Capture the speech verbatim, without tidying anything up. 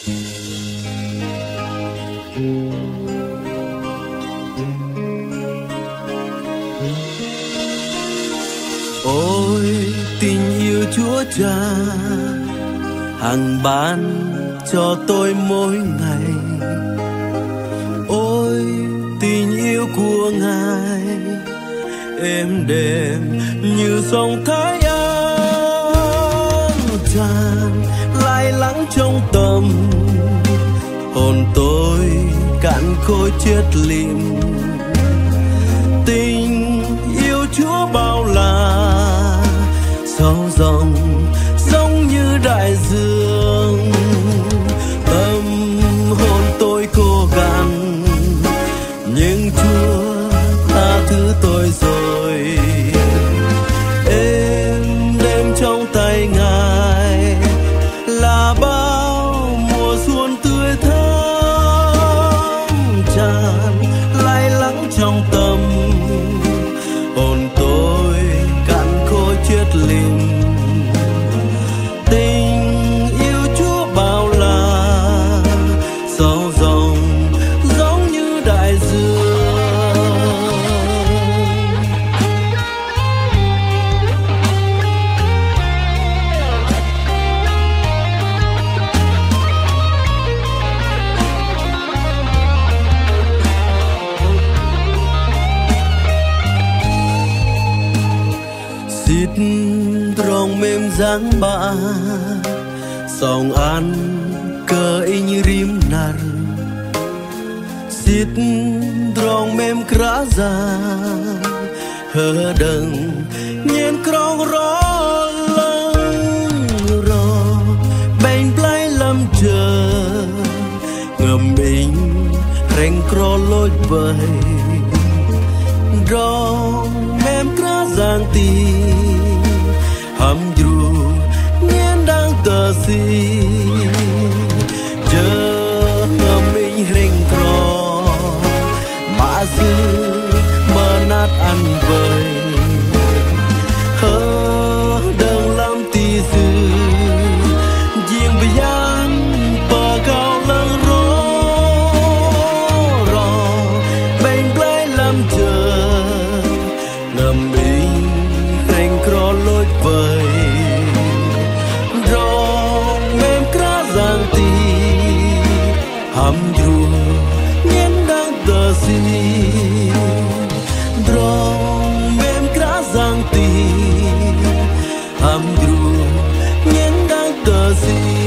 Ôi tình yêu Chúa Cha hằng ban cho tôi mỗi ngày. Ôi tình yêu của Ngài êm đềm như dòng Thái An tràn lai lắng trong tâm hồn tôi cạn khô chết lịm. Tình yêu Chúa bao la sâu rộng giống như đại dương. Tâm hồn tôi cố gắng nhưng Chúa tha thứ tôi rồi. Êm đêm trong tay Ngài là bao mùa xuân tươi thắm tràn lai lắng trong tâm hồn tôi cạn khô chết lịm. Tình yêu Chúa bao la sâu rộng giống như đại dương. Xít rong mềm dáng ba song an cơ in rim nar. Xít rong mềm krá ra hơ đừng nhiên krong ró lăng rò bèn play lâm chờ ngầm in rèn cro lối bơi rong mềm krá giang tì hầm dù nhiên đang tờ si chờ ngầm in rèn cro mà dư mơ nát ăn vơi hơ đừng làm tì dư riêng bây gian bờ cao lăng rô rò bên play làm chờ ngầm in rèn cro lối vơi rong mềm krá giang tì hầm dù nhiên đang tờ si rong mềm krá giang tì hầm dù nhiên đang tờ si.